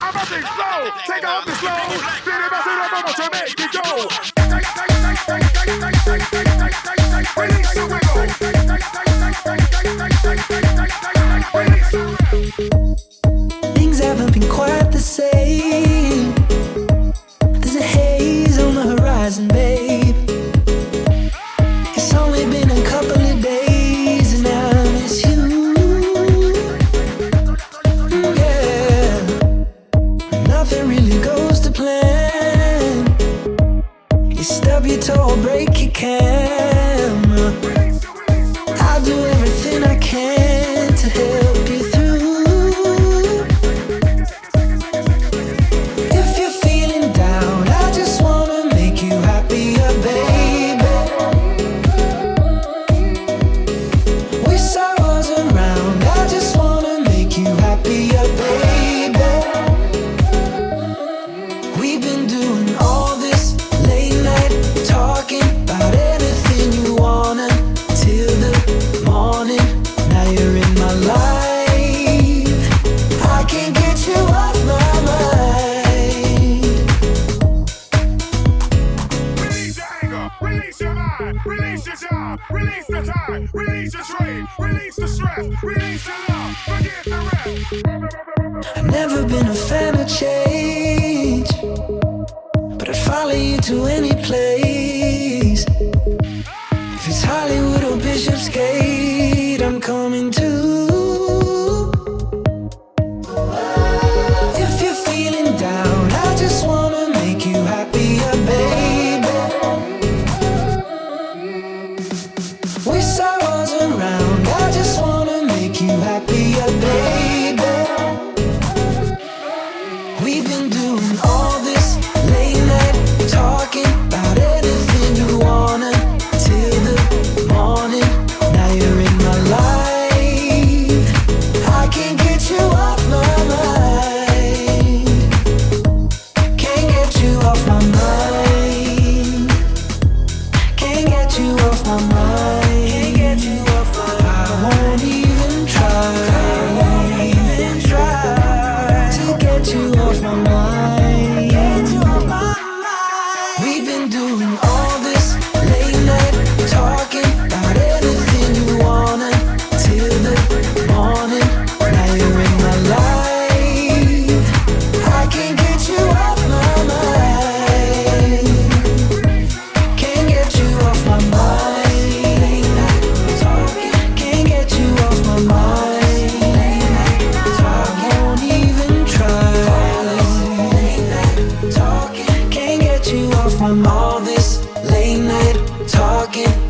I'm about to explode. Take off the slow. Spin it back to the bubble to make it go. Release the wiggle. Things haven't been quite the same. There's a haze on the horizon, babe. It's only been a couple of days and I miss you. Yeah, nothing really goes to plan. You stub your toe or break your camera. I'll do everything I can to help you through. If you're feeling down, I just wanna make you happier, baby. Wish I was around, I just wanna make you happier, baby. We've been doing all this late night talking about anything you wanna till the morning. Now you're in my life, I can't get you off my mind. Release your anger, release your mind, release your job, release the time, release your trade, release the stress, release your love, forget the rest. I've never been a fan of change, but I'd follow you to any place. If it's Hollywood or Bishopsgate, I'm coming too. If you're feeling down, I just wanna make you happier, baby. Wish I was around, I just wanna make you happier, baby. We've been doing all this late night talking about anything you wanna till the morning. Now you're in my life, I can't get you off my mind. Can't get you off my mind. Can't get you off my mind. Can't get you off my mind. I won't even try. To get you off my mind. Get you off my mind. We've been doing all this late night talking about anything you wanna till the morning. Now you're in my life, I can't get you off my mind. Can't get you off my mind. Can't get you off my mind. I won't even try. Can't get you off my mind. All this late night talking